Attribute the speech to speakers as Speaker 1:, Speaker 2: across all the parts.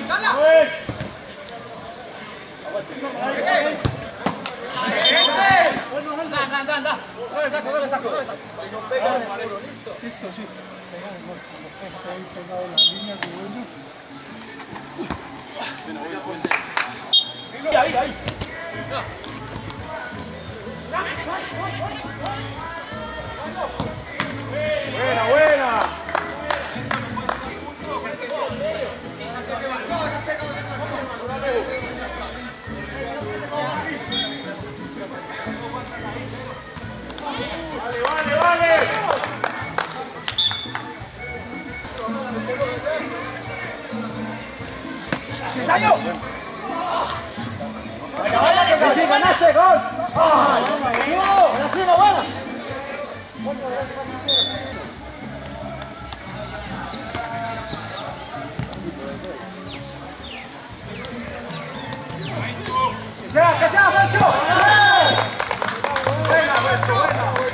Speaker 1: Anda. Dale, saco. No pega el muro, listo.
Speaker 2: Listo, sí. Pegado la línea de bueno.
Speaker 3: Ahí. Buena. Vale. ¡Ensayo! ¡Vaya, que sí, ganaste, gol! ¡Ay, ahora sí, la buena! ¡Que sea, Pancho! ¡Buena, Pancho!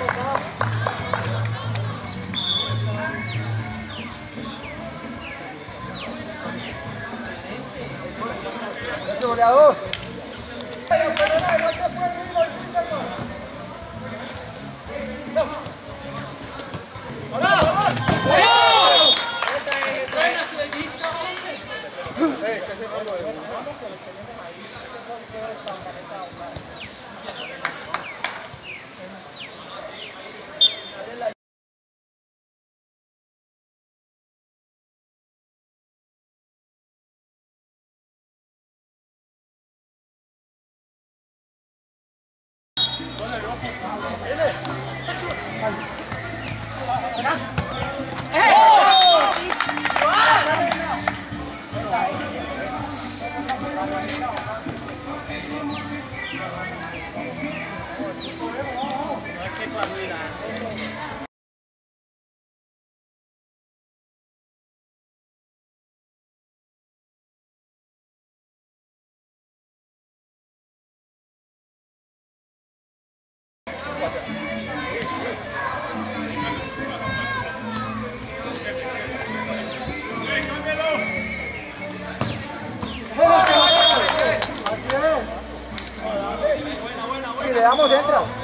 Speaker 3: Goleador. Le damos dentro.